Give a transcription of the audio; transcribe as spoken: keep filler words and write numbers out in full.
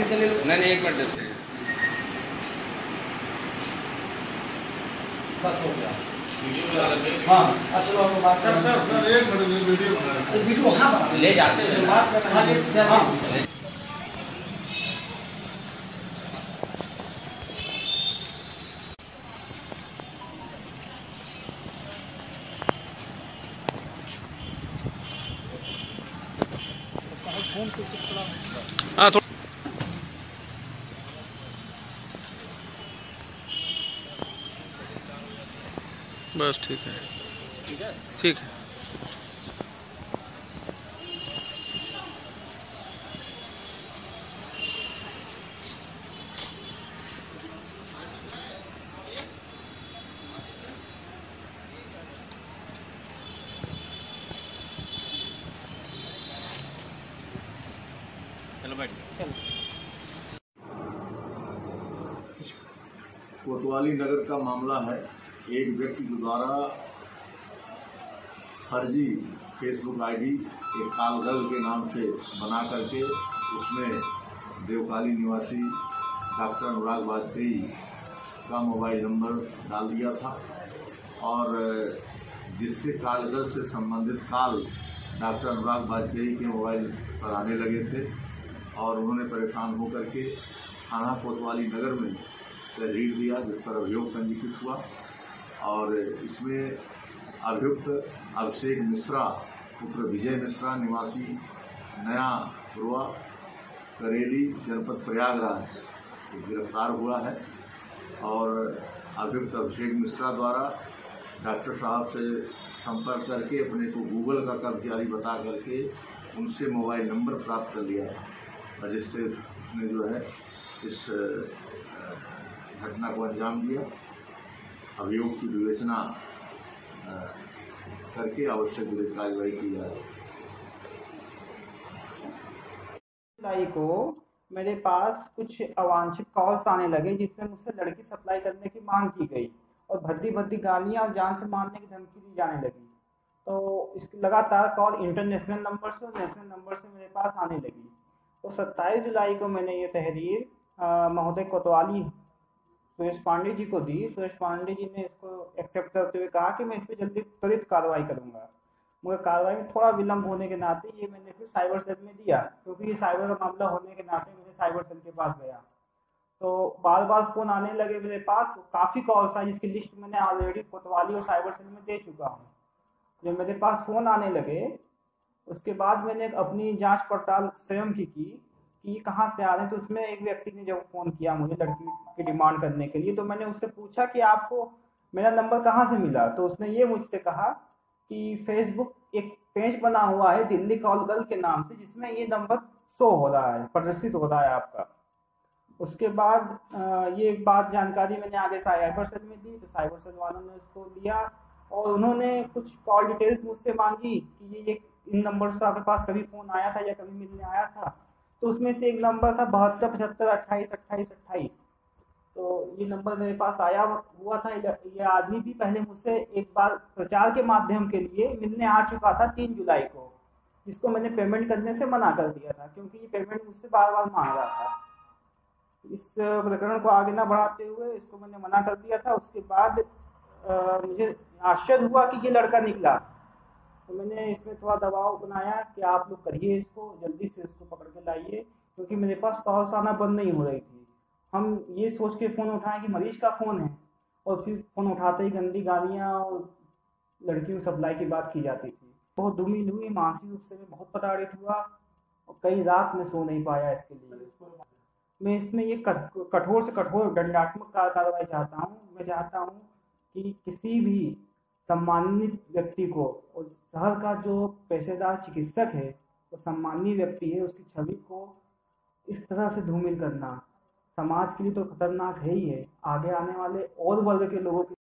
Minute चले लो। नहीं नहीं एक मिनट देते हैं। बस हो गया। हाँ चलो आपको बात सर सर सर एक मिनट वीडियो बना रहे हैं। वीडियो हाँ ले जाते हैं बात कर हाँ हाँ थोड़ा बस ठीक है ठीक है। चलो बैठ कोतवाली नगर का मामला है। एक व्यक्ति के द्वारा फर्जी फेसबुक आईडी एक कालगल के नाम से बना करके उसमें देवकाली निवासी डॉक्टर अनुराग वाजपेयी का मोबाइल नंबर डाल दिया था और जिससे कालगल से संबंधित काल डॉक्टर अनुराग वाजपेयी के मोबाइल पर आने लगे थे और उन्होंने परेशान होकर के थाना कोतवाली नगर में तहरीर दिया, जिस पर अभियोग पंजीकृत हुआ और इसमें अभियुक्त अभिषेक मिश्रा पुत्र विजय मिश्रा निवासी नया रुआ करेली जनपद प्रयागराज गिरफ्तार हुआ है और अभियुक्त अभिषेक मिश्रा द्वारा डॉक्टर साहब से संपर्क करके अपने को गूगल का कर्मचारी बता करके उनसे मोबाइल नंबर प्राप्त कर लिया है और जिससे उसने जो है इस घटना को अंजाम दिया। अभियोग की विवेचना करके आवश्यक विधिक कार्रवाई की जा रही जुलाई को मेरे पास कुछ अवांछित कॉल्स आने लगे जिसमें मुझसे लड़की सप्लाई करने की मांग की गई और भद्दी भद्दी गालियां और जान से मारने की धमकी दी जाने लगी। तो इसकी लगातार कॉल इंटरनेशनल नंबर से और नेशनल नंबर से मेरे पास आने लगी। तो सत्ताईस जुलाई को मैंने ये तहरीर महोदय कोतवाली सुरेश पांडे जी को दी। सुरेश पांडे जी ने इसको एक्सेप्ट करते हुए कहा कि मैं इस पर जल्दी त्वरित कार्रवाई करूंगा, मगर कार्रवाई में थोड़ा विलम्ब होने के नाते ये मैंने फिर साइबर सेल में दिया, क्योंकि ये साइबर का मामला होने के नाते मैंने साइबर सेल के पास गया। तो बार बार फ़ोन आने लगे मेरे पास, तो काफ़ी कॉल्स आई जिसकी लिस्ट मैंने ऑलरेडी कोतवाली और साइबर सेल में दे चुका हूँ। जब मेरे पास फ़ोन आने लगे उसके बाद मैंने अपनी जाँच पड़ताल स्वयं की की कि ये कहाँ से आ रहे हैं। तो उसमें एक व्यक्ति ने जब फ़ोन किया मुझे लड़की की डिमांड करने के लिए, तो मैंने उससे पूछा कि आपको मेरा नंबर कहाँ से मिला। तो उसने ये मुझसे कहा कि फेसबुक एक पेज बना हुआ है दिल्ली कॉल गर्ल के नाम से, जिसमें ये नंबर शो हो रहा है, प्रदर्शित हो रहा है आपका। उसके बाद ये बात जानकारी मैंने आगे साइबर सेल में दी, तो साइबर सेल वालों ने उसको लिया और उन्होंने कुछ कॉल डिटेल्स मुझसे मांगी कि ये ये इन नंबर से आपके पास कभी फ़ोन आया था या कभी मिलने आया था। तो उसमें से एक नंबर था बहत्तर पचहत्तर अट्ठाईस अट्ठाईस अट्ठाईस। तो ये नंबर मेरे पास आया हुआ था। ये आदमी भी पहले मुझसे एक बार प्रचार के माध्यम के लिए मिलने आ चुका था तीन जुलाई को, जिसको मैंने पेमेंट करने से मना कर दिया था क्योंकि ये पेमेंट मुझसे बार बार मांग रहा था। इस प्रकरण को आगे ना बढ़ाते हुए इसको मैंने मना कर दिया था। उसके बाद आ, मुझे आश्चर्य हुआ कि ये लड़का निकला, तो मैंने इसमें थोड़ा दबाव बनाया कि आप लोग करिए इसको, जल्दी से इसको पकड़ के लाइए, क्योंकि मेरे पास कॉल्स आना बंद नहीं हो रही थी। हम ये सोच के फ़ोन उठाएं कि मरीज का फ़ोन है और फिर फ़ोन उठाते ही गंदी गालियाँ और लड़कियों सप्लाई की बात की जाती थी। बहुत धूमिल हुई, मानसिक रूप से मैं बहुत प्रताड़ित हुआ और कई रात में सो नहीं पाया इसके लिए। मैं इसमें ये कठोर से कठोर दंडात्मक कार्रवाई चाहता हूँ। मैं चाहता हूँ कि किसी भी सम्मानित व्यक्ति को, और शहर का जो पेशेदार चिकित्सक है वो सम्मानीय व्यक्ति है, उसकी छवि को इस तरह से धूमिल करना समाज के लिए तो खतरनाक है ही है, आगे आने वाले और वर्ग के लोगों की